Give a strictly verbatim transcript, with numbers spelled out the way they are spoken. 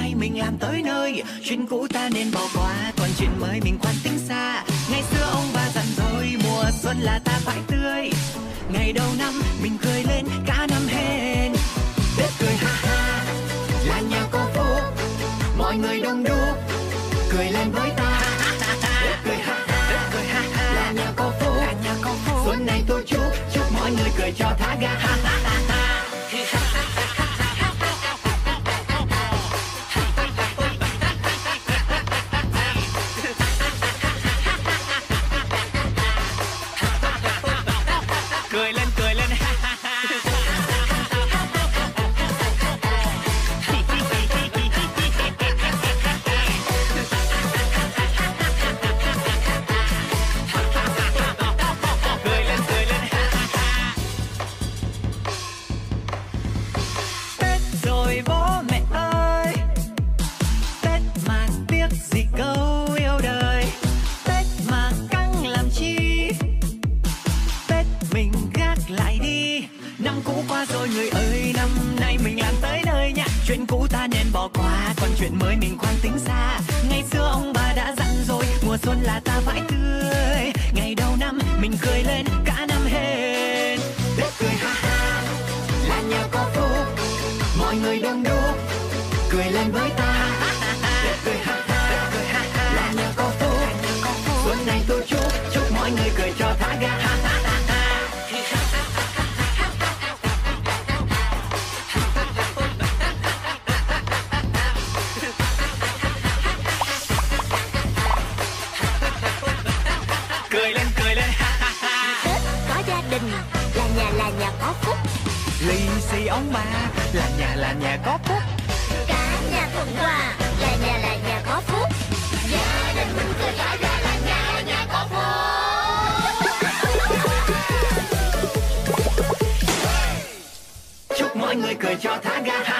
nay mình làm tới nơi. Chuyện cũ ta nên bỏ qua, còn chuyện mới mình khoan tính xa. Ngày xưa ông bà dặn rồi, mùa xuân là ta phải tươi. Ngày đầu năm mình cười lên cả năm hên. Tết cười ha ha là nhà có phúc, mọi người đông đúc cười lên với ta. Tết cười ha ha, cười ha ha là nhà có phúc, xuân này tôi chúc chúc mọi người cười cho thả ga. Ha ha ha ha. Cười lên cười lên. Tết rồi bố mẹ ơi, Tết mà tiếc gì câu yêu đời, Tết mà căng làm chi, Tết mình gác lại đi. Năm cũ qua rồi người ơi, năm nay mình làm tới nơi nhá. Chuyện cũ ta nên bỏ qua, còn chuyện mới mình khoan tính xa. Ngày xưa ông bà đã dặn rồi, mùa xuân là ta phải tươi. Ngày đầu năm mình cười lên cả năm hên. Tết cười ha ha là nhà có phúc, mọi người đông đúc cười lên với ta. Tết cười ha ha, cười ha ha là nhà có phúc, xuân này tôi chúc chúc mọi người cười cho thả ga. Ha ha ha ha. Cười lên cười lên. Ha ha ha. Tết có gia đình là nhà là nhà có phúc, Lì xì ông bà là nhà là nhà có phúc, cả nhà thuận hòa là nhà là nhà có phúc, gia đình mình cười thả ga là nhà là nhà có phúc. chúc mọi người cười cho thả ga. Ha